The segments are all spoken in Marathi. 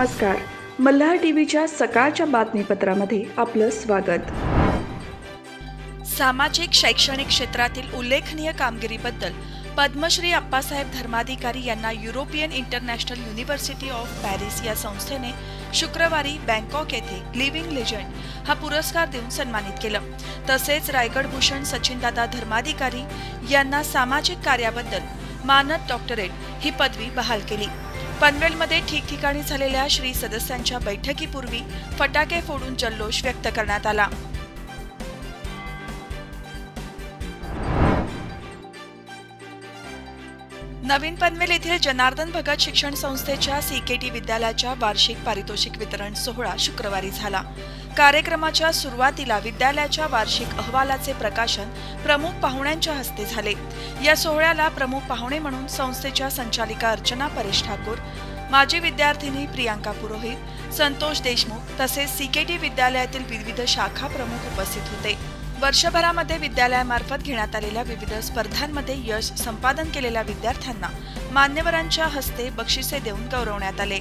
नमस्कार. मल्हार टीव्हीच्या सकाळच्या बातमीपत्रामध्ये आपलं स्वागत. सामाजिक शैक्षणिक क्षेत्रातील उल्लेखनीय कामगिरीबद्दल पद्मश्री अप्पासाहेब धर्माधिकारी यांना European International University of Paris या संस्थेने शुक्रवारी बँकॉक येथे लिव्हिंग लेजंड हा पुरस्कार देऊन सन्मानित केलं. तसेच रायगड भूषण सचिनदादा धर्माधिकारी यांना सामाजिक कार्याबद्दल मानद डॉक्टरेट ही पदवी बहाल केली. पनवेलमध्ये ठिकठिकाणी झालेल्या श्री सदस्यांच्या बैठकीपूर्वी फटाके फोडून जल्लोष व्यक्त करण्यात आला. नवीन पनवेल येथील जनार्दन भगत शिक्षण संस्थेच्या सीकेटी विद्यालयाच्या वार्षिक पारितोषिक वितरण सोहळा शुक्रवारी झाला. कार्यक्रमाच्या सुरुवातीला विद्यालयाच्या वार्षिक अहवालाचे प्रकाशन प्रमुख पाहुण्यांच्या हस्ते झाले. या सोहळ्याला प्रमुख पाहुणे म्हणून संस्थेच्या संचालिका अर्चना परेश ठाकूर, माजी विद्यार्थिनी प्रियांका पुरोहित, संतोष देशमुख तसेच सीकेटी विद्यालयातील विविध शाखा प्रमुख उपस्थित होते. वर्षभरामध्ये विद्यालयामार्फत घेण्यात आलेल्या विविध स्पर्धांमध्ये यश संपादन केलेल्या विद्यार्थ्यांना मान्यवरांच्या हस्ते बक्षिसे देऊन गौरवण्यात आले.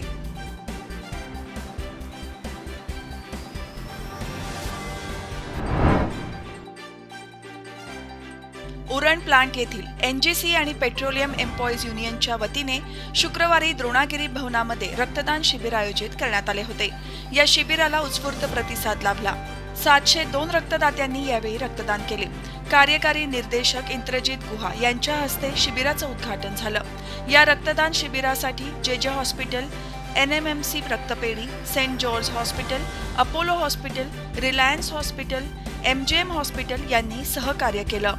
उरण प्लांट येथील एनजीसी आणि पेट्रोलियम एम्प्लॉईज युनियनच्या वतीने शुक्रवारी द्रोणागिरी भवनामध्ये रक्तदान शिबिर आयोजित करण्यात आले होते. या शिबिराला उत्स्फूर्त प्रतिसाद लाभला. 702 रक्तदात्यांनी यावेळी रक्तदान केले. कार्यकारी निर्देशक इंद्रजित गुहा यांच्या हस्ते शिबिराचं उद्घाटन झालं. या रक्तदान शिबिरासाठी जेजे हॉस्पिटल, एनएमएमसी रक्तपेढी, Saint George hospital, Apollo hospital, Reliance hospital, MGM hospital यांनी सहकार्य केलं.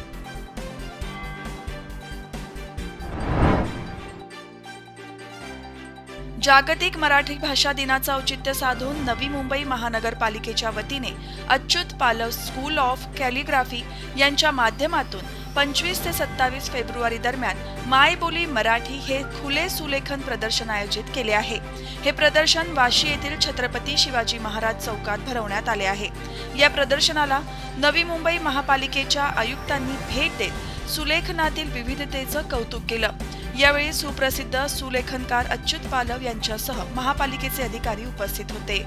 जागतिक मराठी भाषा दिनाचं औचित्य साधून नवी मुंबई महानगरपालिकेच्या वतीने अच्युत पालव स्कूल ऑफ कॅलिग्राफी यांच्या माध्यमातून 25 ते 27 फेब्रुवारी दरम्यान मायबोली मराठी हे खुले सुलेखन प्रदर्शन आयोजित केले आहे. हे प्रदर्शन वाशी येथील छत्रपती शिवाजी महाराज चौकात भरवण्यात आले आहे. या प्रदर्शनाला नवी मुंबई महापालिकेच्या आयुक्तांनी भेट देत सुलेखनातील विविधतेचं कौतुक केलं. यावेळी सुप्रसिद्ध सुलेखनकार अच्युत पालव यांच्यासह महापालिकेचे अधिकारी उपस्थित होते.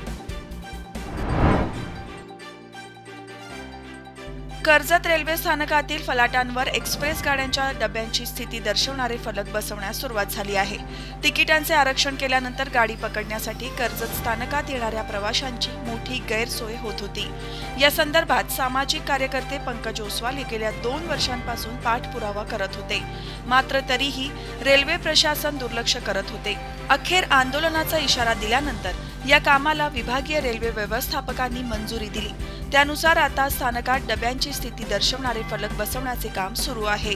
कर्जत रेल्वे स्थानकातील फलाटांवर एक्सप्रेस गाड्यांच्या डब्यांची स्थिती दर्शवणारे फलक बसवण्यास सुरुवात झाली आहे. तिकिटांचे आरक्षण केल्यानंतर गाडी पकडण्यासाठी कर्जत स्थानकात येणाऱ्या प्रवाशांची मोठी गैरसोय होत होती. या संदर्भात सामाजिक कार्यकर्ते पंकज ओसवाल हे गेल्या 2 वर्षांपासून पाठपुरावा करत होते. मात्र तरीही रेल्वे प्रशासन दुर्लक्ष करत होते. अखेर आंदोलनाचा इशारा दिल्यानंतर या कामाला विभागीय रेल्वे व्यवस्थापकांनी मंजुरी दिली. त्यानुसार आता स्थानकात डब्यांची स्थिती दर्शवणारे फलक बसवण्याचे काम सुरू आहे.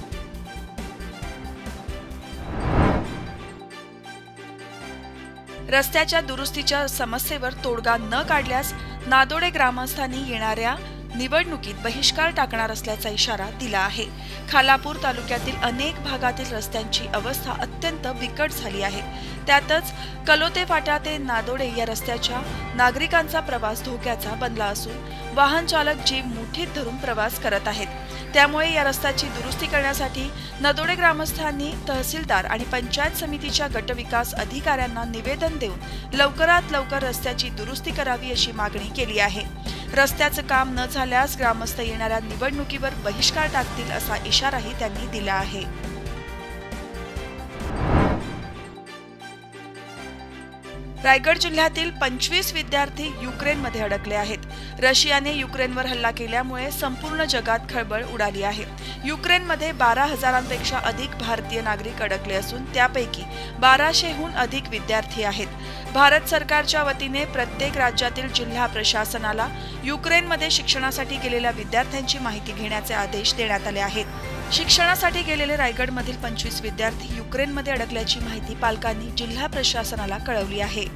रस्त्याच्या दुरुस्तीच्या समस्येवर तोडगा न काढल्यास नादोडे ग्रामस्थांनी येणाऱ्या निवडणुकीत बहिष्कार टाकणार असल्याचा इशारा दिला आहे. खालापूर तालुक्यातील अनेक भागातील रस्त्यांची अवस्था अत्यंत बिकट झाली आहे. त्यातच कलोते फाटा ते नादोडे या रस्त्याच्या नागरिकांचा प्रवास धोक्याचा बनला असून वाहन चालक जीव मुठीत धरून प्रवास करत आहेत. त्यामुळे या रस्त्याची दुरुस्ती करण्यासाठी नादोडे ग्रामस्थांनी तहसीलदार आणि पंचायत समितीच्या गटविकास अधिकाऱ्यांना निवेदन देऊन लवकरात लवकर रस्त्याची दुरुस्ती करावी अशी मागणी केली आहे. रस्त्याचं काम न झाल्यास ग्रामस्थ येणाऱ्या निवडणुकीवर बहिष्कार टाकतील असा इशाराही त्यांनी दिला आहे. रायगड जिल्ह्यातील 25 विद्यार्थी युक्रेनमध्ये अडकले आहेत. रशियाने युक्रेनवर हल्ला केल्यामुळे संपूर्ण जगात खळबळ उडाली आहे. युक्रेनमध्ये 12,000पेक्षा अधिक भारतीय नागरिक अडकले असून त्यापैकी 1200हून अधिक विद्यार्थी आहेत. भारत सरकारच्या वतीने प्रत्येक राज्यातील जिल्हा प्रशासनाला युक्रेनमध्ये शिक्षणासाठी गेलेल्या विद्यार्थ्यांची माहिती घेण्याचे आदेश देण्यात आले आहेत. शिक्षणासाठी गेलेले रायगडमधील 25 विद्यार्थी युक्रेनमध्ये अडकल्याची माहिती पालकांनी जिल्हा प्रशासनाला कळवली आहे.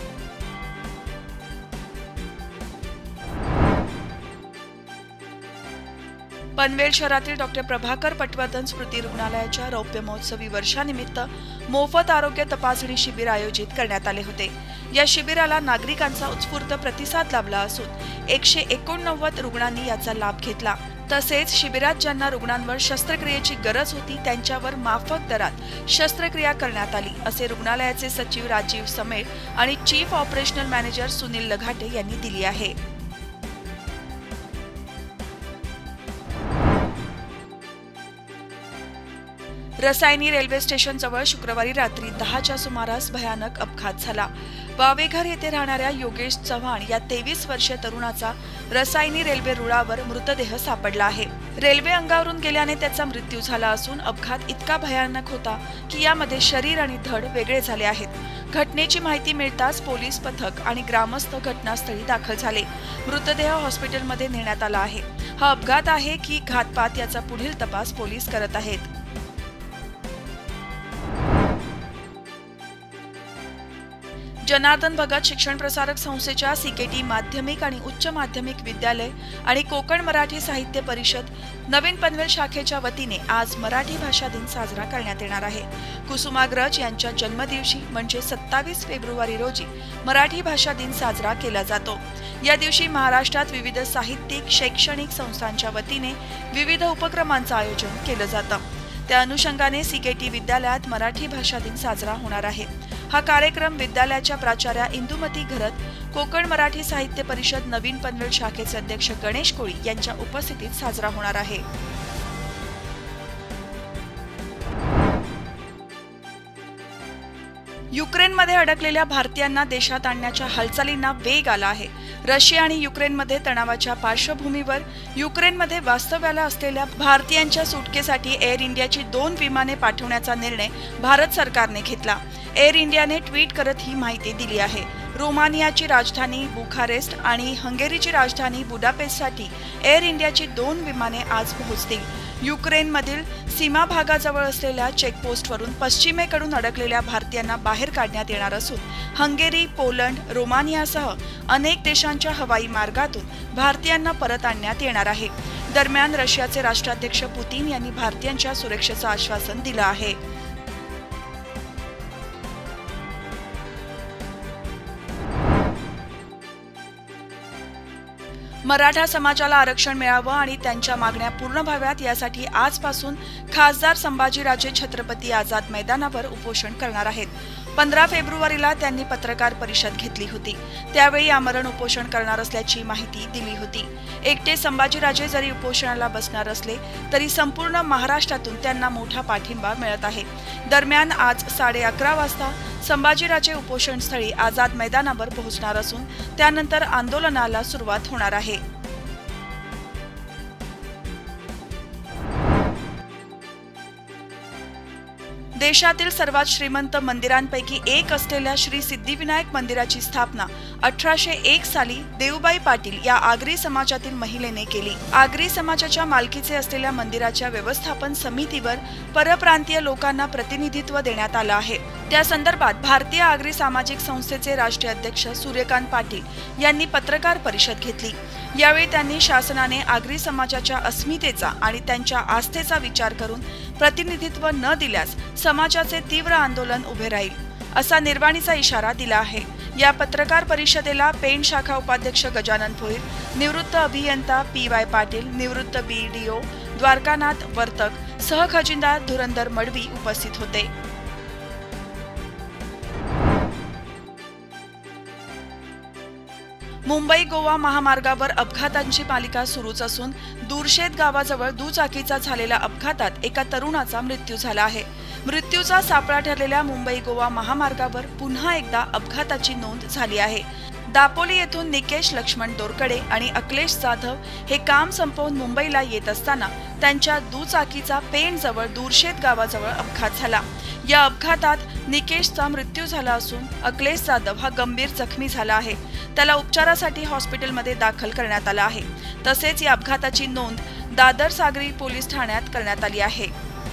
पनवेल शहरातील डॉक्टर प्रभाकर पटवर्धन स्मृती रुग्णालयाच्या रौप्य महोत्सवी वर्षानिमित्त मोफत आरोग्य तपासणी शिबिर आयोजित करण्यात आले होते. या शिबिराला नागरिकांचा उत्स्फूर्त प्रतिसाद लाभला असून 189 रुग्णांनी याचा लाभ घेतला. तसेच शिबिरात ज्यांना रुग्णांवर शस्त्रक्रियेची गरज होती त्यांच्यावर माफक दरात शस्त्रक्रिया करण्यात आली, असे रुग्णालयाचे सचिव राजीव समेट आणि chief operational manager Sunil Laghate यांनी दिली आहे. रसायनी रेल्वे स्टेशन जवळ शुक्रवारी रात्री 10च्या सुमारास भयानक अपघात झाला. वावेघर येथे राहणाऱ्या योगेश चव्हाण या 23 वर्षीय तरुणाचा रसायनी रेल्वे रुळावर मृतदेह सापडला आहे. रेल्वे अंगावरून गेल्याने त्याचा मृत्यू झाला असून अपघात इतका भयानक होता की यामध्ये शरीर आणि धड वेगळे झाले आहेत. घटनेची माहिती मिळताच पोलीस पथक आणि ग्रामस्थ घटनास्थळी दाखल झाले. मृतदेह हॉस्पिटलमध्ये नेण्यात आला आहे. हा अपघात आहे की घातपात याचा पुढील तपास पोलीस करत आहेत. जनार्दन भगत शिक्षण प्रसारक संस्थेच्या सीकेटी माध्यमिक आणि उच्च माध्यमिक विद्यालय आणि कोकण मराठी साहित्य परिषद नवीन पनवेल शाखेच्या वतीने आज मराठी भाषा दिन साजरा करण्यात येणार आहे. कुसुमाग्रज यांच्या जन्मदिवशी म्हणजे 27 फेब्रुवारी रोजी मराठी भाषा दिन साजरा केला जातो. या दिवशी महाराष्ट्रात विविध साहित्यिक शैक्षणिक संस्थांच्या वतीने विविध उपक्रमांचं आयोजन केलं जातं. त्या अनुषंगाने सीकेटी विद्यालयात मराठी भाषा दिन साजरा होणार आहे. हा कार्यक्रम विद्यालयाच्या प्राचार्या इंदुमती घरत, कोकण मराठी साहित्य परिषद नवीन पनवेल शाखेचे अध्यक्ष गणेश कोळी यांच्या उपस्थितीत साजरा होणार आहे. युक्रेनमध्ये अडकलेल्या भारतीयांना देशात आणण्याच्या हालचालींना वेग आला आहे. रशिया आणि युक्रेनमध्ये तणावाच्या पार्श्वभूमीवर युक्रेनमध्ये वास्तव्याला असलेल्या भारतीयांच्या सुटकेसाठी एअर इंडियाची 2 विमाने पाठवण्याचा निर्णय भारत सरकारने घेतला. एअर इंडियाने ट्विट करत ही माहिती दिली आहे. रोमानियाची राजधानी बुखारेस्ट आणि हंगेरीची राजधानी बुडापेस्टसाठी एअर इंडियाची 2 विमाने आज पोहोचतील. युक्रेनमधील सीमा भागाजवळ असलेल्या चेकपोस्टवरून पश्चिमेकडून अडकलेल्या भारतीयांना बाहेर काढण्यात येणार असून हंगेरी, पोलंड, रोमानियासह अनेक देशांच्या हवाई मार्गातून भारतीयांना परत आणण्यात येणार आहे. दरम्यान रशियाचे राष्ट्राध्यक्ष पुतीन यांनी भारतीयांच्या सुरक्षेचं आश्वासन दिलं आहे. मराठा समाजाला आरक्षण मिळावं आणि त्यांच्या मागण्या पूर्ण व्हाव्यात यासाठी आजपासून खासदार संभाजीराजे छत्रपती आझाद मैदानावर उपोषण करणार आहेत. 15 फेब्रुवारीला त्यांनी पत्रकार परिषद घेतली होती. त्यावेळी आमरण उपोषण करणार असल्याची माहिती दिली होती. एकटे संभाजीराजे जरी उपोषणाला बसणार असले तरी संपूर्ण महाराष्ट्रातून त्यांना मोठा पाठिंबा मिळत आहे. दरम्यान आज 11:30 वाजता संभाजीराजे उपोषणस्थळी आझाद मैदानावर पोहोचणार असून त्यानंतर आंदोलनाला सुरुवात होणार आहे. देशातील सर्वात श्रीमंत मंदिरांपैकी एक असलेल्या श्री सिद्धिविनायक मंदिराची स्थापना 1801 साली देऊबाई पाटील या आगरी समाजातील महिलेने केली. आगरी समाजाच्या मालकीचे असलेल्या मंदिराच्या व्यवस्थापन समितीवर परप्रांतीय लोकांना प्रतिनिधित्व देण्यात आलं आहे. त्या संदर्भात भारतीय आगरी सामाजिक संस्थेचे राष्ट्रीय अध्यक्ष सूर्यकांत पाटील यांनी पत्रकार परिषद घेतली. यावेळी त्यांनी शासनाने आगरी समाजाच्या अस्मितेचा आणि त्यांच्या आस्थेचा विचार करून प्रतिनिधित्व न दिल्यास समाजाचे तीव्र आंदोलन उभे राहील असा निर्वाणीचा इशारा दिला आहे. या पत्रकार परिषदेला पेण शाखा उपाध्यक्ष गजानन भोईर, निवृत्त अभियंता PY पाटील, निवृत्त BDO द्वारकानाथ वर्तक, सहखजिनदार धुरंधर मडवी उपस्थित होते. मुंबई गोवा महामार्गावर अपघातांची मालिका सुरूच असून दूरशेत गावाजवळ दुचाकीचा झालेल्या अपघातात एका तरुणाचा मृत्यू झाला आहे. मृत्यूचा सापळा ठरलेल्या मुंबई गोवा महामार्गावर पुन्हा एकदा अपघाताची नोंद झाली आहे. दापोली येथून निकेश लक्ष्मण दोरकडे आणि अखिलेश जाधव हे काम संपवून मुंबईला येत असताना त्यांच्या दुचाकीचा पेणजवळ दूरशेत गावाजवळ अपघात झाला. या अपघातात निकेशचा मृत्यू झाला असून अखिलेश जाधव हा गंभीर जखमी झाला आहे. त्याला उपचारासाठी हॉस्पिटलमध्ये दाखल करण्यात आलं आहे. तसेच या अपघाताची नोंद दादर सागरी पोलीस ठाण्यात करण्यात आली आहे.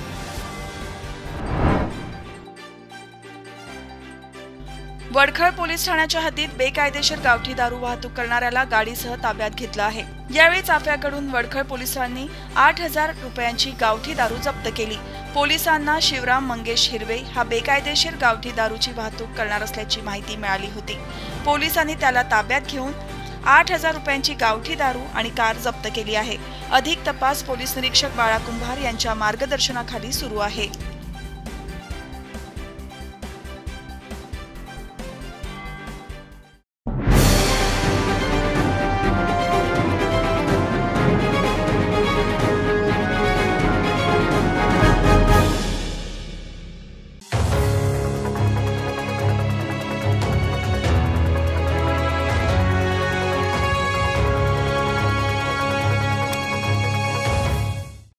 वडखळ पोलीस ठाण्याच्या हद्दीत बेकायदेशीर गावठी दारू वाहतूक करणाऱ्याला गाडीसह ताब्यात घेतलं आहे. यावेळी चाफ्याकडून वडखळ पोलिसांनी 8,000 रुपयांची गावठी दारू जप्त केली. पोलिसांना शिवराम मंगेश हिरवे हा बेकायदेशीर गावठी दारूची वाहतूक करणार असल्याची माहिती मिळाली होती. पोलिसांनी त्याला ताब्यात घेऊन 8,000 रुपयांची गावठी दारू आणि कार जप्त केली आहे. अधिक तपास पोलीस निरीक्षक बाळा कुंभार यांच्या मार्गदर्शनाखाली सुरू आहे.